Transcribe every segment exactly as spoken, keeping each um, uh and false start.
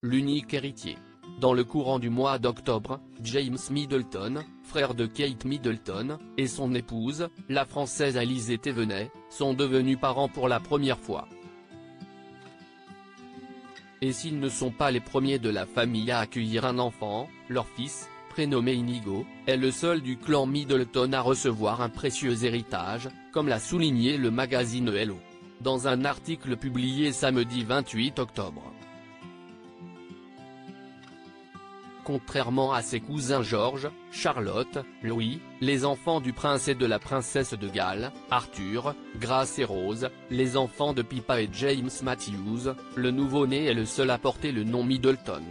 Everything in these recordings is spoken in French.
l'unique héritier. Dans le courant du mois d'octobre, James Middleton, frère de Kate Middleton, et son épouse, la Française Alizée Thévenet, sont devenus parents pour la première fois. Et s'ils ne sont pas les premiers de la famille à accueillir un enfant, leur fils, prénommé Inigo, est le seul du clan Middleton à recevoir un précieux héritage, comme l'a souligné le magazine Hello. Dans un article publié samedi vingt-huit octobre. Contrairement à ses cousins George, Charlotte, Louis, les enfants du prince et de la princesse de Galles, Arthur, Grace et Rose, les enfants de Pippa et James Matthews, le nouveau-né est le seul à porter le nom Middleton.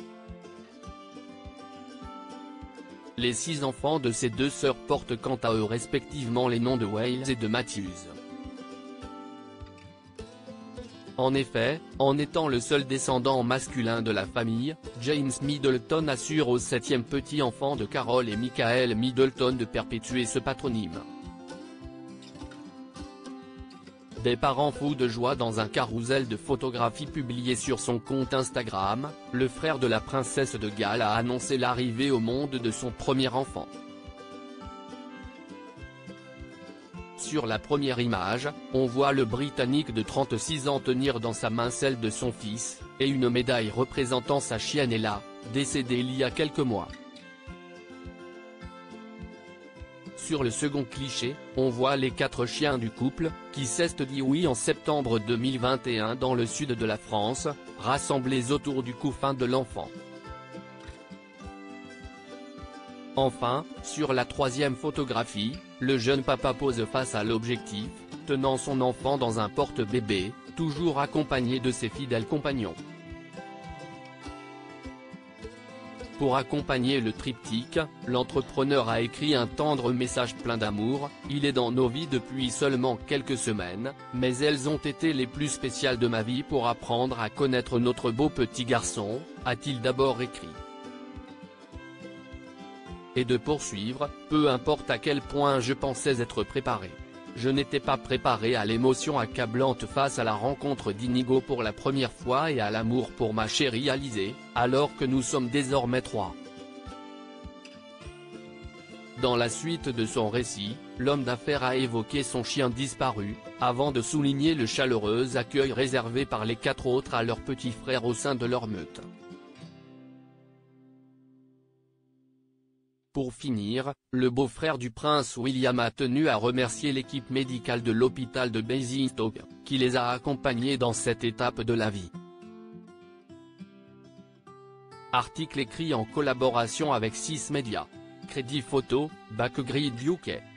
Les six enfants de ces deux sœurs portent quant à eux respectivement les noms de Wales et de Matthews. En effet, en étant le seul descendant masculin de la famille, James Middleton assure au septième petit-enfant de Carol et Michael Middleton de perpétuer ce patronyme. Des parents fous de joie. Dans un carrousel de photographies publié sur son compte Instagram, le frère de la princesse de Galles a annoncé l'arrivée au monde de son premier enfant. Sur la première image, on voit le Britannique de trente-six ans tenir dans sa main celle de son fils, et une médaille représentant sa chienne Ella, décédée il y a quelques mois. Sur le second cliché, on voit les quatre chiens du couple, qui s'est dit oui en septembre deux mille vingt et un dans le sud de la France, rassemblés autour du couffin de l'enfant. Enfin, sur la troisième photographie, le jeune papa pose face à l'objectif, tenant son enfant dans un porte-bébé, toujours accompagné de ses fidèles compagnons. Pour accompagner le triptyque, l'entrepreneur a écrit un tendre message plein d'amour. Il est dans nos vies depuis seulement quelques semaines, mais elles ont été les plus spéciales de ma vie pour apprendre à connaître notre beau petit garçon, a-t-il d'abord écrit. Et de poursuivre, peu importe à quel point je pensais être préparé. Je n'étais pas préparé à l'émotion accablante face à la rencontre d'Inigo pour la première fois et à l'amour pour ma chérie Alizée, alors que nous sommes désormais trois. Dans la suite de son récit, l'homme d'affaires a évoqué son chien disparu, avant de souligner le chaleureux accueil réservé par les quatre autres à leur petit frère au sein de leur meute. Pour finir, le beau-frère du prince William a tenu à remercier l'équipe médicale de l'hôpital de Basingstoke, qui les a accompagnés dans cette étape de la vie. Article écrit en collaboration avec six médias. Crédit photo, Backgrid U K.